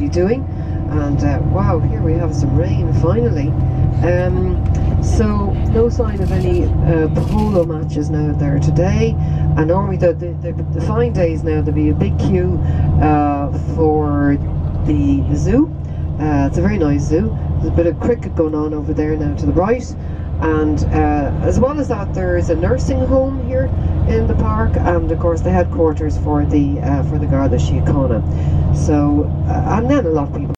actually doing. And wow, here we have some rain finally. So no sign of any polo matches now there today. And normally the fine days now, there'll be a big queue for the zoo. It's a very nice zoo. There's a bit of cricket going on over there now to the right. And as well as that, there is a nursing home here in the park, and of course the headquarters for the Garda Síochána. So and then a lot of people